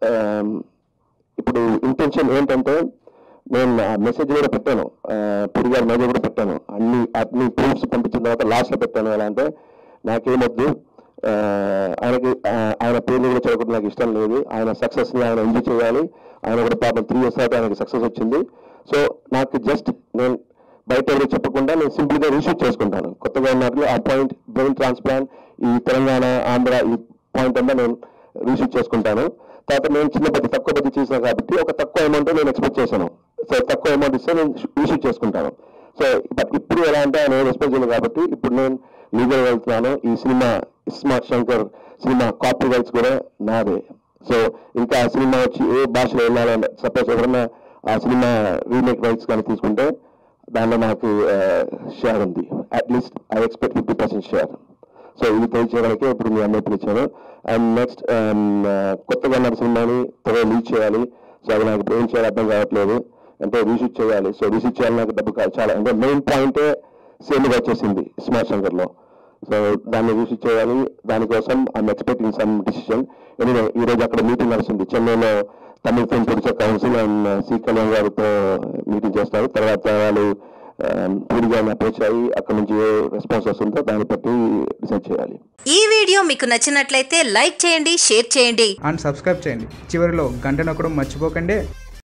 ఇప్పుడు ఇంటెన్షన్ ఏంటంటే నేను మెసేజ్ కూడా పెట్టాను, పురి గారి మెసేజ్ కూడా పెట్టాను, అన్ని ప్రూఫ్స్ పంపించిన తర్వాత లాస్ట్లో పెట్టాను. ఎలా అంటే నాకేమొద్దు, ఆయన పేరు కూడా చదవకుండా నాకు ఇష్టం లేదు, ఆయన సక్సెస్ని ఆయన ఎంజాయ్ చేయాలి. ఆయన కూడా పాపం 3 years తర్వాత ఆయనకి సక్సెస్ వచ్చింది. సో నాకు జస్ట్ నేను బయట ఎవరు చెప్పకుండా నేను సింపుల్గా రీషూట్ చేసుకుంటాను. కొత్తగా ఉన్నట్లు ఆ పాయింట్ బ్రెయిన్ ట్రాన్స్ప్లాంట్ ఈ తెలంగాణ ఆంధ్ర ఈ పాయింట్ అంతా నేను రీషూట్ చేసుకుంటాను. తర్వాత నేను తక్కువ బడ్జెట్ చేసాను కాబట్టి ఒక తక్కువ అమౌంట్ నేను ఎక్స్పెక్ట్ చేశాను. సో తక్కువ అమౌంట్ ఇస్తే నేను రీషూట్ చేసుకుంటాను. సో ఇప్పుడు ఎలా అంటే ఆయన రెస్పాన్స్ చేయలేదు కాబట్టి ఇప్పుడు నేను లీగల్ వెళ్తున్నాను. ఈ cinema iSmart Shankar cinema copyrights కూడా నాదే. సో ఇంకా ఆ సినిమా వచ్చి ఏ భాషలో వెళ్ళాలంటే సపోజ్ ఎవరైనా ఆ సినిమా రీమేక్ రైట్స్ కానీ తీసుకుంటే దాంట్లో నాకు షేర్ ఉంది. At least I expect 50% share. So ఇది తెలియచేయడానికి ఇప్పుడు మీ అన్నీ పిలిచాను. అండ్ నెక్స్ట్ కొత్తగా ఉన్న సినిమాని త్వరగా లీడ్ చేయాలి. సో అది నాకు ఏం చేయాలి అర్థం కావట్లేదు. అంటే రీషూట్ చేయాలి. సో రీషూట్ చేయాలి, నాకు డబ్బు కావాలి చాలా. అంటే మెయిన్ పాయింటే సేమ్గా వచ్చేసింది స్మార్ట్ శంకర్లో. సో దాన్ని రీషూట్ చేయాలి. దానికోసం I'm expecting some decision. Anyway ఈరోజు అక్కడ మీటింగ్ నడుస్తుంది చెన్నైలో, Tamil film producer council and C Kalyan గారితో మీటింగ్ చేస్తారు. తర్వాత వాళ్ళు పూరి గారిని అప్రోచ్ అయ్యి అక్కడ నుంచి ఏ రెస్పాన్స్ వస్తుందో దాన్ని బట్టి డిసైడ్ చేయాలి. ఈ వీడియో మీకు నచ్చినట్లయితే లైక్ చేయండి, షేర్ చేయండి అండ్ సబ్స్క్రైబ్ చేయండి. చివరిలో గంట నొక్కడం మర్చిపోకండి.